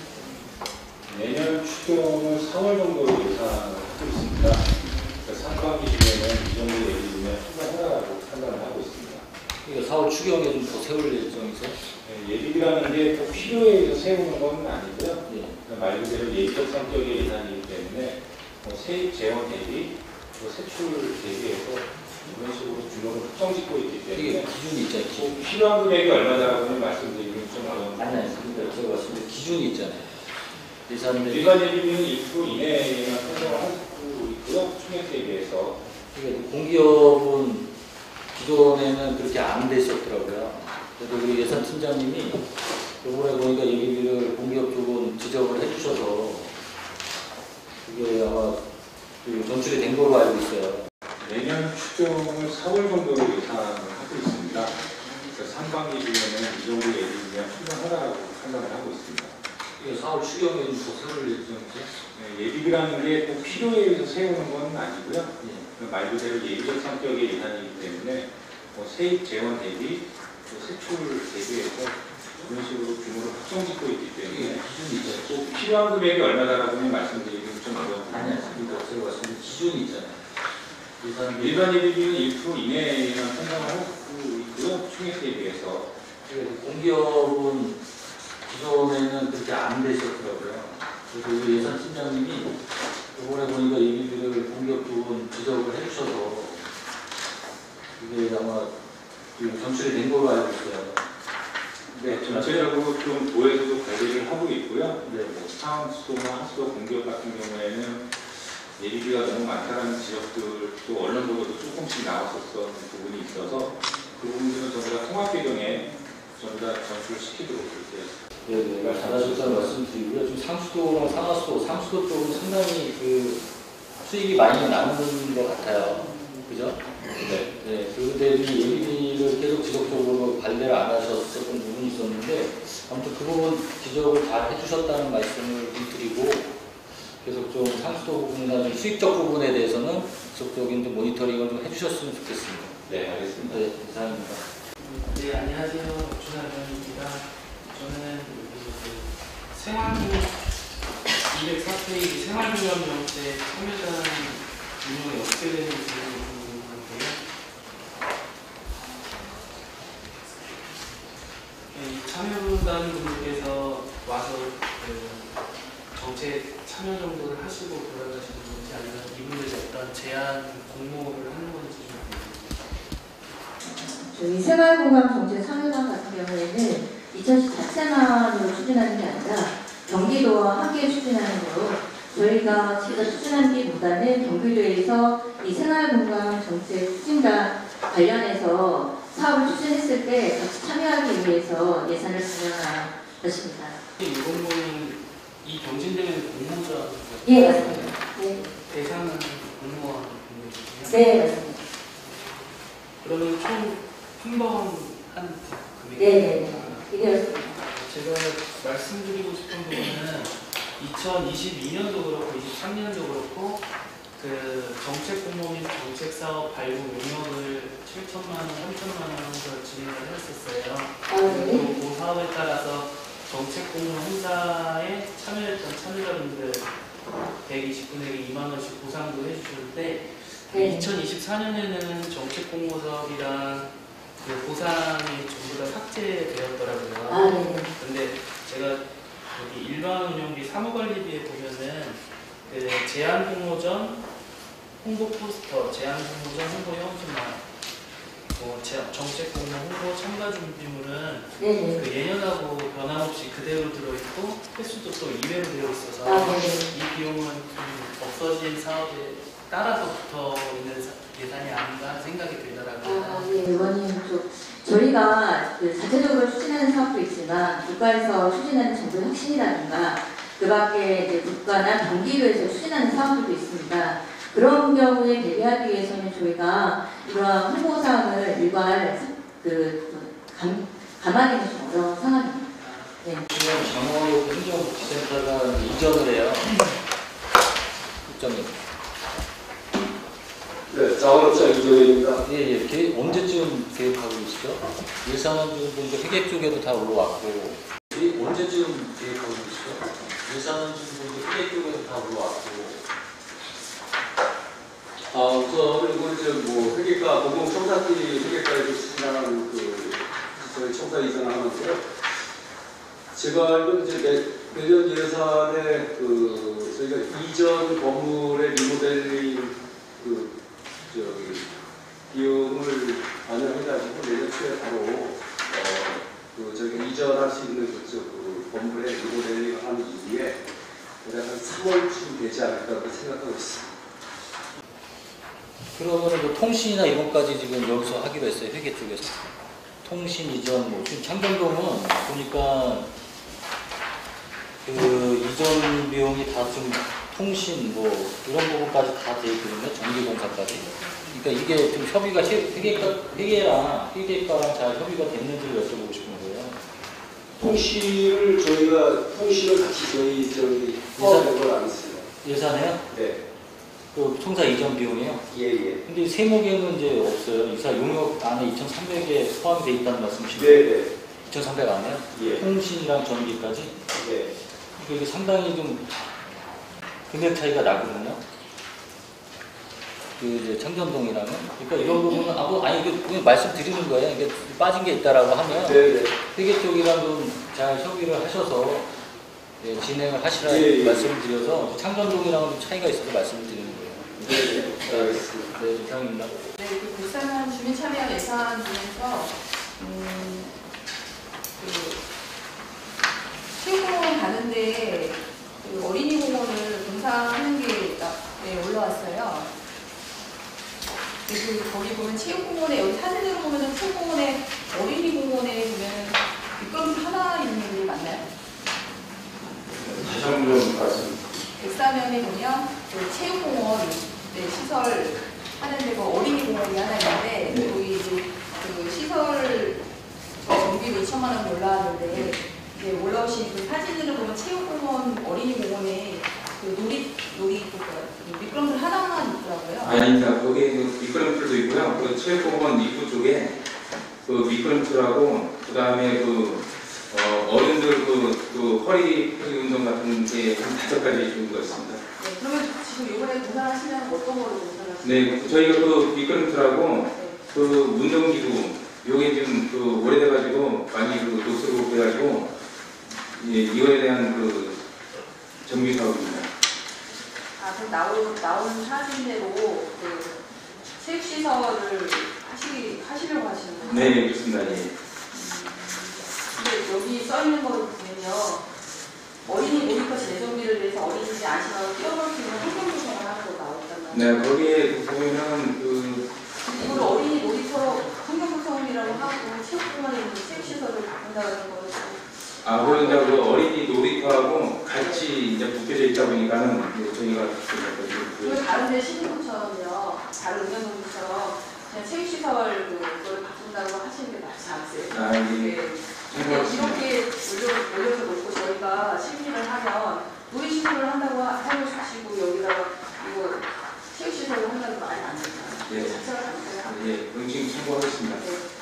내년 추경을 사월 정도로 예상하고 있습니다. 그러니까 상반기 중에는 이 정도 예비비면 충분하다고 판단을 하고 있습니다. 그러니까 사월 추경에 좀 더 세울 예정이세요? 네, 예비비라는 게 꼭 필요에 의해서 세우는 건 아니고요. 예. 그러니까 말 그대로 예비적 성격의 예산이기 때문에 뭐 세입 재원 대비, 또 세출 대비해서 이런 식으로 규모를 확정 짓고 있기 이게 때문에 기준이 있잖아요. 기준. 꼭 필요한 금액이 얼마다라고 말씀드리는 좀 어려운 아니, 아니, 그러니까 제가 봤을 때 기준이 있잖아요. 예산 대비. 일반 예비비는 이 퍼센트 이내에만 편성을 하고 있고요. 총액 대비해서. 그러니까 공기업은 기존에는 그렇게 안 돼 있었더라고요. 그래도 우리 예산팀장님이 요번에 보니까 예비비를 공기업 쪽은 지적을 해주셔서 이게 아마 전출이 된 걸로 알고 있어요. 내년 추경을 사월 정도로 예상을 하고 있습니다. 그래서 상반기쯤에는 이 정도 예비비가 충분하다고 생각을 하고 있습니다. 이게 사월 추경에 좀 세울 예정이죠? 네, 예비비라는 게 꼭 필요에 의해서 세우는 건 아니고요. 네. 말 그대로 예비적 성격의 예산이기 때문에 뭐 세입 재원 대비, 또 세출 대비해서 이런 식으로 규모를 확정짓고 있기 때문에 기준이 있죠. 꼭 필요한 금액이 얼마다라고는 말씀드리기 좀 어려운데 아니 않습니다. 제가 말씀드린 기준이 있잖아요. 예산 일반 예비비는 일 퍼센트 이내에만 편성을 하고 있고요. 총액 대비해서 공기업은 기존에는 그렇게 안 되셨더라고요. 그래서 우리 예산팀장님이 이번에 보니까 예비비를 공기업 쪽은 지적을 해주셔서 이게 아마 전출이 된 걸로 알고 있어요. 네, 전체적으로 좀 도에서도 관리를 하고 있고요. 네. 뭐 상수도나 하수도 공기업 같은 경우에는 예비비가 너무 많다는 지역들 또 언론보도도 조금씩 나왔었던 부분이 있어서 그 부분들은 전부 다 통합 배경에 전부 다 전출시키도록 그렇게. 네, 네, 잘하셨다는 말씀드리고요. 지금 상수도랑 상하수도, 상수도 쪽은 상당히 그 수익이 많이 나는 것 같아요. 그죠? 네. 네. 그리고 대비 예비비를 계속 지속적으로 관리를 안 하셨었던 부분이 있었는데, 아무튼 그 부분 지적을 잘 해주셨다는 말씀을 좀 드리고, 계속 좀 상수도 부분이나 좀 수익적 부분에 대해서는 지속적인 좀 모니터링을 좀 해주셨으면 좋겠습니다. 네, 알겠습니다. 네, 이상입니다. 네, 안녕하세요. 박준하 의원입니다. 저는 그 생활비 이백사 페이지 생활비원 명제 참여단 운영이 어떻게 되는지 궁금한데요. 이 참여단 분들께서 와서 그 정책 참여 정도를 하시고 돌아가시는 건지 아니면 이분들이 어떤 제한 공모를 하는 건지 좀 저희 생활공감 정책 참여단 같은 경우에는 이천십 자체만으로 추진하는 게 아니라 경기도와 함께 추진하는 거로 저희가 직접 추진하기보다는 경기도에서 이 생활공감 정책 추진과 관련해서 사업을 추진했을 때 같이 참여하기 위해서 예산을 반영한 것입니다. 이 공모는 이 경진되는 공모자 예, 맞습니다. 네. 대상은 공모한 분들이요? 네, 맞습니다. 그러면 총 한 번 한 금액이? 네, 이게 제가 말씀드리고 싶은 부분은 이천이십이 년도 그렇고 이십삼 년도 그렇고 그 정책 공모 및 정책 사업 발굴 용역을 칠천만 원, 삼천만 원에서 진행을 했었어요. 아, 네. 그리고 그 사업에 따라서 정책 공모 행사에 참여했던 참여자분들 백이십 분에게 이만 원씩 보상도 해주셨는데 네. 이천이십사 년에는 정책 공모 사업이랑 그 보상이 전부 다 삭제되었더라고요. 아, 네. 근데 제가 여기 일반 운영비 사무관리비에 보면은 그 제한 공모전 홍보 포스터, 제한 공모전 홍보 영수증, 뭐 정책 공모 홍보 참가 준비물은 네네. 그 예년하고 변함없이 그대로 들어있고 횟수도 또 이외로 되어 있어서 아, 네. 이 비용은 좀 없어진 사업에 따라서 붙어 있는 예산이 아닌가 생각이 들더라고요. 아, 예, 의원님, 좀 저희가 그 자체적으로 추진하는 사업도 있지만 국가에서 추진하는 정부의 혁신이라든가 그 밖에 이제 국가나 경기도에서 추진하는 사업들도 있습니다. 그런 경우에 대비하기 위해서는 저희가 이러한 홍보사항을 일괄 그 감, 감하기는 좀 어려운 상황입니다. 네. 지금 장어역 행정복지센터가 이전을 해요. 국장님. 네, 장원업자 이정현입니다. 예, 예. 계, 언제쯤 계획하고 계시죠? 예산은 지금 보니까 회계 쪽에도 다 올라왔고. 예, 언제쯤 계획하고 계시죠? 예산은 지금 보니까 회계 쪽에도 다 올라왔고. 아, 우선 이거 이제 뭐 회계과 공공청사끼리 회계과에서 추진하는 그 저희 청사 이전을 하는데요. 제가 알기로는 이제 내, 내년 예산에 그 저희가 이전 건물의 리모델링 그 저기 비용을 반영해가지고 내년 초에 바로 어 그 저기 이전할 수 있는 그쪽 그 건물의 리모델링을 한 이후에 올해 한 삼월쯤 되지 않을까 생각하고 있습니다. 그러면 뭐 통신이나 이런 것까지 지금 여기서 하기로 했어요, 회계 쪽에서. 통신 이전, 뭐 지금 창경동은 보니까 그 이전 비용이 다 좀 통신 뭐 이런 부분까지 다 돼 있거든요. 전기공사까지. 그러니까 이게 좀 협의가 회계과, 회계랑 회계과랑 잘 협의가 됐는지를 여쭤보고 싶은 거예요. 통신을 저희가 통신을 같이 저희 저기 예산 걸 안 했어요. 예산에요? 네. 그 총사 이전 비용이요? 예, 예. 근데 세무계는 이제 없어요. 이사 용역 안에 이천삼백에 포함이 돼 있다는 말씀이신가요? 네, 네. 이천삼백 안에요? 예. 통신이랑 전기까지? 네. 이게 상당히 좀 금액 차이가 나거든요. 그 이제 창전동이랑은. 그러니까 이런 부분은 아무 아니 그 그냥 말씀드리는 거예요. 이게 빠진 게 있다라고 하면 네, 네. 회계 쪽이랑 좀 잘 협의를 하셔서 예, 진행을 하시라 예, 예. 말씀을 드려서 창전동이랑은 좀 차이가 있어서 말씀을 드리는 거예요. 네, 네. 알겠습니다. 네, 이상입니다. 네, 그 불쌍한 주민 참여 예산 중에서 음, 그 체육공원 가는데 그 어린이 공원을 공사하는 게 네, 올라왔어요. 그 거기 보면 체육공원에 여기 사진으로 보면은 체육공원에 어린이 공원에 보면 미끄럼틀 하나 있는 게 맞나요? 다시 한번 말씀. 백사면에 보면 그 체육공원 네, 시설 하는데 그 어린이 공원이 하나 있는데 네. 거기 이제 그 시설 전비로 이천만 원 올라왔는데 이제 올라오신 그 사진으로 보면 체육공원 어린이 공원에 그 놀이 놀이 그 미끄럼틀 하나만 있더라고요. 아닙니다. 거기 그 미끄럼틀도 있고요. 그 체육공원 입구 쪽에 그 미끄럼틀하고 그 다음에 그 어, 어른들 그, 그 허리 허리 운동 같은 게 한 다섯 가지 정도가 있습니다. 네, 그러면 지금 이번에 공사하시면 어떤 걸로 공사하시나요? 네, 저희가 그 미끄럼틀하고 그 운동기구 요게 지금 그 오래돼가지고 많이 그 녹슬고 그래가지고 예, 이거에 대한 그 정비 사업입니다. 아, 그럼 나오, 나온 사진대로 그 체육시설을 하시, 하시려고 하시는 거예요? 네, 그렇습니다. 예. 근데 여기 써 있는 걸 보면요. 어린이 놀이터 재정비를 위해서 어린이집 안심하고 뛰어놀 수 있는 환경 조성을 하는 거 나왔단 말이에요. 네, 거기에 보면은 그 이걸 어린이 놀이터 환경 조성이라고 하고 체육공원에 있는 체육시설을 바꾼다는 거예요. 아, 그런 이제 그 어린이 놀이터하고 같이 이제 묶여져 있다 보니까는 이제 저희가 그리고 다른 데 시민분처럼요, 다른 운영동처럼 그냥 체육시설 그걸 바꾼다고 하시는 게 맞지 않으세요? 아, 예. 네. 이렇게 올려, 올려서 놓고 저희가 심의를 하면 놀이시설을 한다고 하고 싶으시고 여기다가 이거 체육시설을 한다는 거 말이 안 됩니다. 예. 자체가 가능해요. 예, 응징 참고하겠습니다.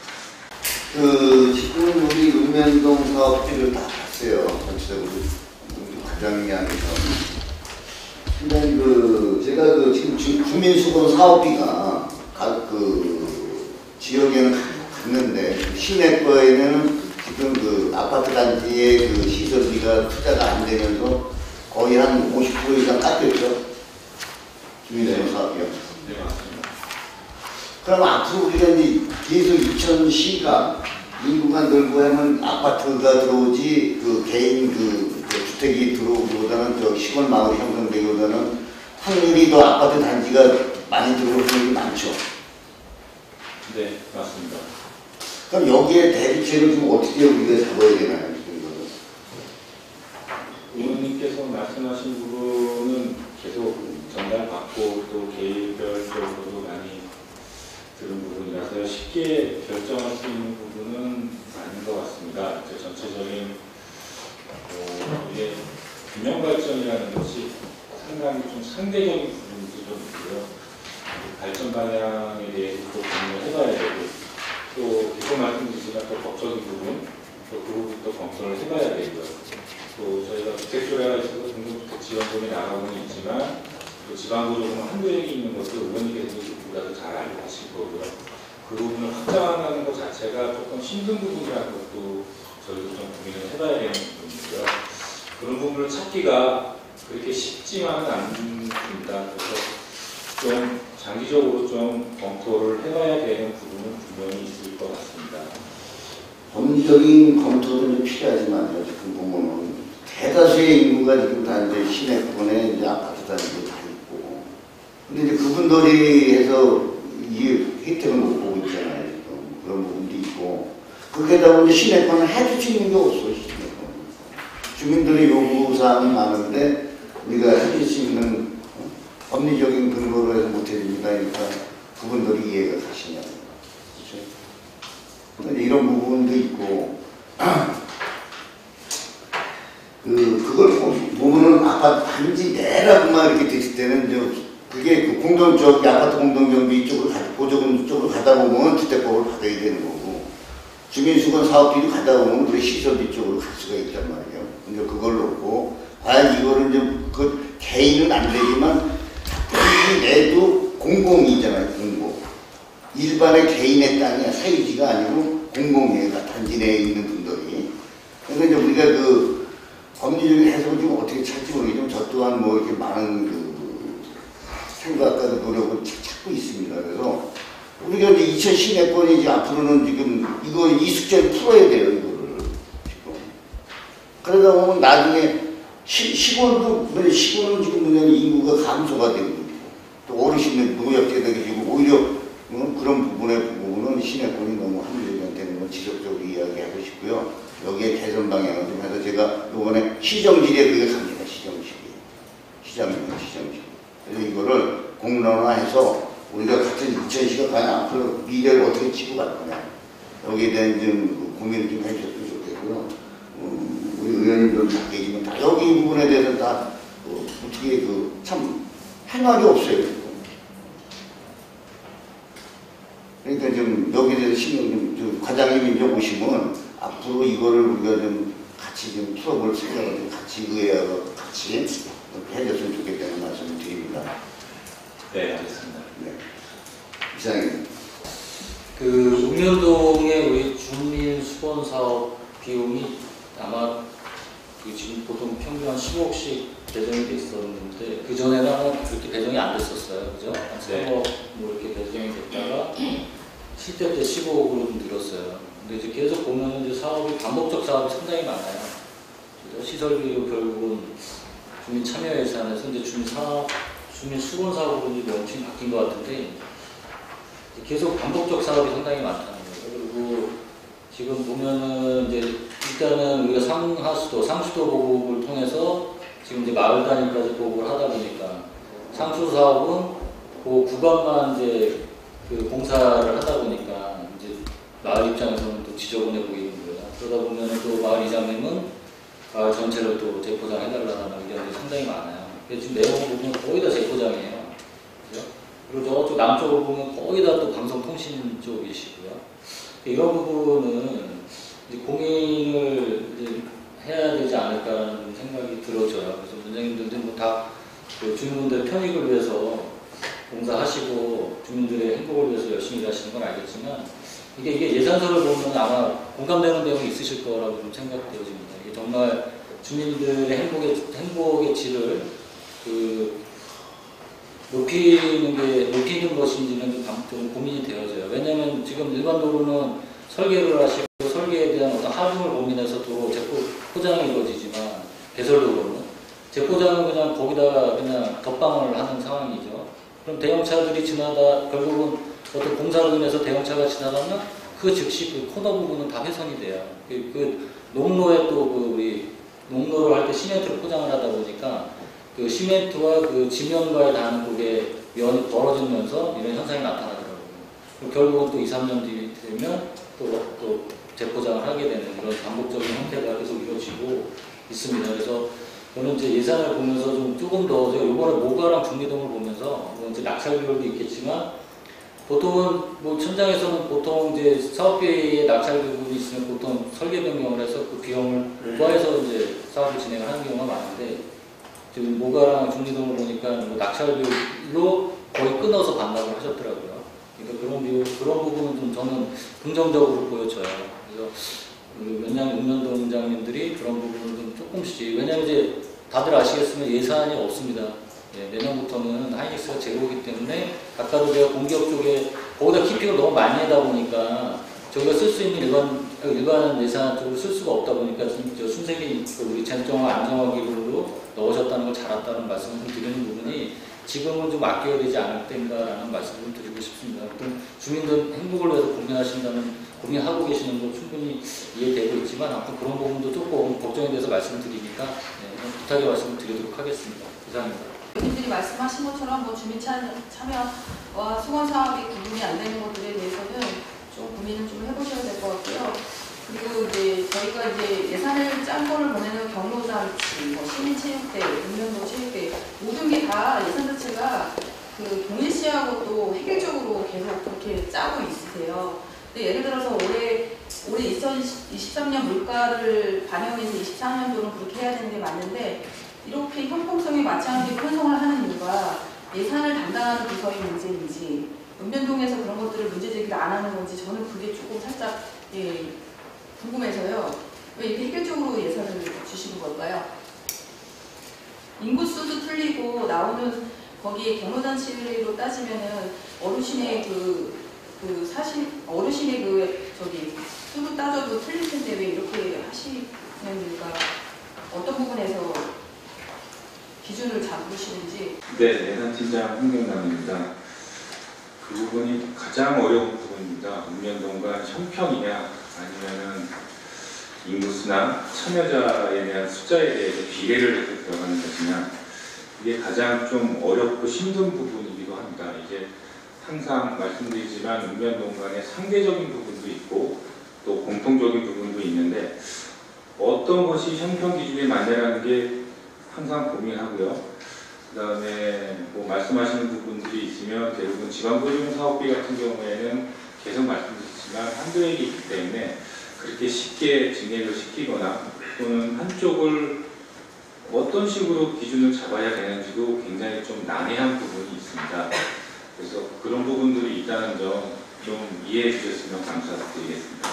그 지금 우리 읍면동 사업들을 다 봤어요. 전체적으로 과장님께서. 근데 그 제가 그 지금 주, 주민수건 사업비가 각 그 지역에는 갔는데 시내 거에는 지금 그 아파트 단지의 그 시설비가 투자가 안 되면서 거의 한 오십 퍼센트 이상 깎였죠. 주민수건 사업비요. 네, 맞습니다. 그럼 앞으로 우리가 이제 계속 이천시가 인구가 늘고 하면 아파트가 들어오지 그 개인 그, 그 주택이 들어오기보다는 저 시골 마을이 형성되기보다는 확률이 더 아파트 단지가 많이 들어올 확률이 많죠. 네, 맞습니다. 그럼 여기에 대비책을 좀 어떻게 우리가 잡아야 되나요? 의원님께서 말씀하신 부분은 계속 전달받고 또 개별적으로도 많이 들은 부분이라서 쉽게 결정할 수 있는 부분은 아닌 것 같습니다. 전체적인 어, 이게 균형 발전이라는 것이 상당히 좀 상대적인 부분도 좀 있고요. 발전 방향에 대해서 또 고민을 해봐야 되고 또 계속 말씀드리지만 또 법적인 부분 또 그 부분도 검토를 해봐야 되고요. 또 저희가 주택조례가 있어서 공동주택 지원금이 나가고는 있지만 또 지방구조금은 한도액이 있는 것도 의원님께서 누구라도 잘 알고 계실 거고요. 그 부분을 확장하는 것 자체가 조금 힘든 부분이라는 것도 저희도 좀 고민을 해봐야 되는 부분이고요. 그런 부분을 찾기가 그렇게 쉽지만은 않습니다. 그래서 좀 장기적으로 좀 검토를 해봐야 되는 부분은 분명히 있을 것 같습니다. 법리적인 검토도 좀 필요하지만요. 지금 보면은 대다수의 인구가 지금 다 이제 시내권에 이제 아파트 단지도 다 있고, 근데 이제 그분들이 해서 이 혜택을 못 보고 있잖아요. 지금 그런 부분도 있고, 그게다가 이제 시내권을 해줄 수 있는 게 없어. 시내권. 주민들의 요구사항이 많은데 우리가 해줄 수 있는 법리적인 근거로 해서 못 해줍니다. 그러니까 그분들이 이해가 가시냐고. 그렇죠? 그러니까 이런 부분도 있고 그 그걸 보면은 아파트 단지 내라고만 이렇게 됐을 때는 저 그게 그 공동 저기 아파트 공동정비 쪽으로 가, 보조금 쪽으로 가다 보면 주택법을 받아야 되는 거고 주민수건 사업비도 가다 보면 우리 시설비 쪽으로 갈 수가 있단 말이에요. 근데 그걸 놓고 과연 이거를 이제 그 개인은 안 되지만 단지 내도 공공이잖아요. 공공. 일반의 개인의 땅이야. 사유지가 아니고 공공이에요. 단지 내에 있는 분들이. 그래서 이제 우리가 그 법리적인 해석을 좀 어떻게 찾지 모르겠지만 저 또한 뭐 이렇게 많은 그 생각과 노력을 찾고 있습니다. 그래서 우리가 이제 이천 시내권이 이제 앞으로는 지금 이거 이 숙제를 풀어야 돼요. 이거를 지금. 그러다 보면 나중에 시, 시골도 시골은 지금 뭐냐면 인구가 감소가 되고 또 어르신들 노약자가 계시고 오히려 어, 그런 부분의 부분은 시내권이 너무 합리적이 되는 건 지속적으로 이야기하고 싶고요. 여기에 개선 방향을 좀 해서 제가 이번에 시정지에 그게 갑니다. 시정지. 시장입니다. 시정지. 그래서 이거를 공론화해서 우리가 같은 이천시가 과연 앞으로 미래를 어떻게 치고 갈 거냐. 여기에 대한 좀 고민을 좀 해주셨으면 좋겠고요. 음, 우리 의원님들 다 계시면 다 여기 부분에 대해서 다 어, 어떻게 그 참 할 말이 없어요. 그러니까 좀 여기에 대해서 신경 좀, 좀 과장님이 이제 오시면 앞으로 이거를 우리가 좀 같이 좀 수업을 생각을 좀 같이 의회하고 같이 해줬으면 좋겠다는 말씀을 드립니다. 네, 알겠습니다. 네. 이상입니다. 그 읍면동의 우리 주민 수건 사업 비용이 아마 그 지금 보통 평균 한 십오억씩 배정이 돼 있었는데 그 전에는 그렇게 배정이 안 됐었어요, 그죠? 한 삼억 뭐 이렇게 배정이 됐다가 실제 때 십오억으로 좀 늘었어요. 근데 이제 계속 보면 이제 사업이 반복적 사업이 상당히 많아요. 그죠? 시설비로 결국은 주민 참여 예산에서 이제 주민 사업, 주민 수건 사업으로 이제 명칭이 바뀐 것 같은데 계속 반복적 사업이 상당히 많다는 거예요. 그리고 지금 보면은 이제 일단은 우리가 상하수도, 상수도 보급을 통해서 지금 이제 마을 단위까지 보급을 하다 보니까 상수 사업은 그 구간만 이제 그 공사를 하다 보니까 이제 마을 입장에서는 또 지저분해 보이는 거예요. 그러다 보면은 또 마을 이장님은 마을 전체를 또 재포장해달라는 의견이 상당히 많아요. 그래서 지금 내용을 보면 거의 다 재포장이에요. 그죠? 그리고 저쪽 남쪽으로 보면 거의 다 또 방송통신 쪽이시고요. 이런 부분은 이제 고민을 이제 해야 되지 않을까라는 생각이 들어져요. 그래서 원장님들도 뭐다 그 주민분들의 편익을 위해서 봉사하시고 주민들의 행복을 위해서 열심히 일하시는 건 알겠지만 이게, 이게 예산서를 보면 아마 공감되는 내용이 있으실 거라고 좀 생각되어집니다. 이게 정말 주민들의 행복의, 행복의 질을 그 높이는 게, 높이는 것인지는 좀 고민이 되어져요. 왜냐면 지금 일반 도로는 설계를 하시고 설계에 대한 어떤 하중을 고민해서 도로 재포, 포장이 이루어지지만 개설도로는 재포장은 그냥 거기다가 그냥 덧방을 하는 상황이죠. 그럼 대형차들이 지나다 결국은 어떤 공사로 인해서 대형차가 지나가면 그 즉시 그 코너 부분은 다 훼손이 돼요. 그, 그 농로에 또 그 우리 농로를 할 때 시멘트를 포장을 하다 보니까 그 시멘트와 그 지면과의 닿는 쪽에 면이 벌어지면서 이런 현상이 나타나더라고요. 그럼 결국은 또 이, 삼 년 뒤 되면 또, 또 재포장을 하게 되는 그런 반복적인 형태가 계속 이루어지고 있습니다. 그래서 저는 이제 예산을 보면서 좀 조금 더 제가 이번에 모가랑 중리동을 보면서 뭐 이제 낙찰 비율도 있겠지만 보통은 뭐 천장에서는 보통 이제 사업비에 낙찰 부분이 있으면 보통 설계 변경을 해서 그 비용을 오버해서 이제 사업을 진행을 하는 경우가 많은데 지금 모가랑 중리동을 보니까 뭐 낙찰 비율로 거의 끊어서 반납을 하셨더라고요. 그러니까 그런 비율, 그런 부분은 좀 저는 긍정적으로 보여져요. 그래서 우리 wen장 읍면동 원장님들이 그런 부분을 좀 조금씩, 왜냐면 이제 다들 아시겠지만 예산이 없습니다. 예, 내년부터는 하이닉스가 제로이기 때문에 아까도 제가 공기업 쪽에 거기다 키핑을 너무 많이 하다 보니까 저희가 쓸 수 있는 일반, 일반 예산 쪽으로 쓸 수가 없다 보니까 지금 저 순생이 우리 재정 안정화기금으로 넣으셨다는 걸 잘 알았다는 말씀을 좀 드리는 부분이 지금은 좀 아껴야 되지 않을 때인가라는 말씀을 좀 드리고 싶습니다. 그럼 주민들 행복을 위해서 고민하신다는, 고민하고 계시는 거 충분히 이해되고 있지만 앞으로 그런 부분도 조금 걱정에 대해서 말씀을 드리니까 네, 부탁의 말씀을 드리도록 하겠습니다. 이상입니다. 의원님들이 말씀하신 것처럼 뭐 주민 참여와 수건 사업이 구분이 안 되는 것들에 대해서는 좀 고민을 좀 해보셔야 될 것 같고요. 그리고 이제 저희가 이제 예산을 짠 거를 보내는 경로장치, 뭐 시민체육대, 읍면도 체육대 모든 게 다 예산 자체가 그 동일시하고 또 획일적으로 계속 그렇게 짜고 있으세요. 근데 예를 들어서 올해 올해 이천이십삼 년 물가를 반영해서 이십사 년도는 그렇게 해야 되는 게 맞는데 이렇게 형평성에 맞지 않게 편성을 하는 이유가 예산을 담당하는 부서의 문제인지 읍면동에서 그런 것들을 문제 제기를 안 하는 건지 저는 그게 조금 살짝 예, 궁금해서요. 왜 이렇게 획일적으로 예산을 주시는 걸까요? 인구수도 틀리고 나오는 거기에 경로잔치로 따지면은 어르신의 그, 그 사실 어르신의 그 저기 수로 따져도 틀릴 텐데 왜 이렇게 하시는 이유가 어떤 부분에서 기준을 잡으시는지. 네, 예산팀장 홍경남입니다. 그 부분이 가장 어려운 부분입니다. 읍면동과 형평이냐 아니면은 인구수나 참여자에 대한 숫자에 대해서 비례를 해서 들어가는 것이냐, 이게 가장 좀 어렵고 힘든 부분이기도 합니다. 이게 항상 말씀드리지만 읍면동 간에 상대적인 부분도 있고 또 공통적인 부분도 있는데 어떤 것이 형평 기준에 맞냐라는 게 항상 고민하고요. 그 다음에 뭐 말씀하시는 부분들이 있으면 대부분 지방보증 사업비 같은 경우에는 계속 말씀드렸지만 한도액이 있기 때문에 그렇게 쉽게 진행을 시키거나 또는 한쪽을 어떤 식으로 기준을 잡아야 되는지도 굉장히 좀 난해한 부분이 있습니다. 그래서 그런 부분들이 있다는 점 좀 이해해 주셨으면 감사드리겠습니다.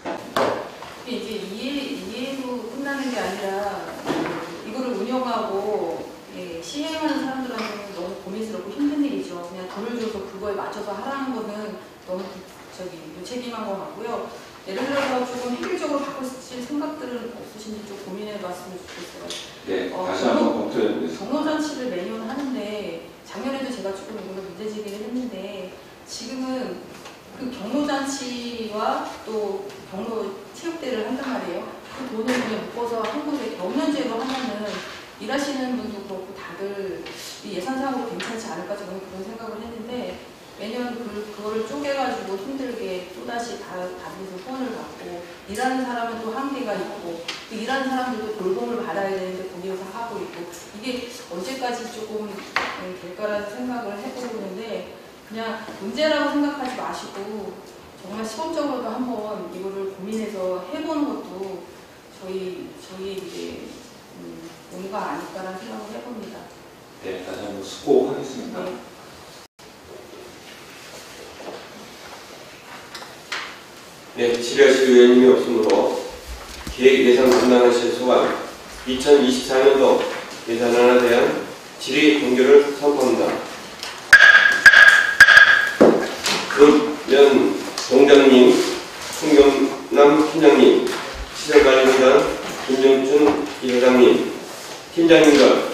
이게 이제 이해, 이해로 끝나는 게 아니라 이거를 운영하고 예, 시행하는 사람들한테는 너무 고민스럽고 힘든 일이죠. 그냥 돈을 줘서 그거에 맞춰서 하라는 거는 너무 저기 무책임한 것 같고요. 예를 들어서 조금 획일적으로 바꾸실 생각들은 없으신지 좀 고민해 봤으면 좋겠어요. 네, 어, 다시 한번 검토해 보겠습니다. 경로잔치를 매년 하는데 작년에도 제가 조금 이거를 문제 제기를 했는데 지금은 그 경로잔치와 또 경로 체육대회를 한단 말이에요. 그 돈을 그냥 묶어서 한 곳에 경연제로 하면은 일하시는 분도 그렇고 다들 예산상으로 괜찮지 않을까 저는 그런 생각을 했는데 매년 그, 그거를 쪼개가지고 힘들게 또다시 다, 다분해서 후원을 받고 일하는 사람은 또 한계가 있고 그 일하는 사람들도 돌봄을 받아야 되는데 거기에서 하고 있고 이게 언제까지 조금 될까라는 생각을 해보는데 그냥 문제라고 생각하지 마시고 정말 시범적으로도 한번 이거를 고민해서 해보는 것도 저희 저희 이제 음, 뭔가 아닐까라는 생각을 해봅니다. 네, 다시 한번 수고하겠습니다. 네. 네, 질의하실 의원님이 없으므로 기획 예산 담당하실 소관 이천이십사 년도 예산안에 대한 질의 종결을 선포합니다. 그러면 동장님, 홍경남 팀장님, 시설관리팀장 김정춘 이사장님, 팀장님과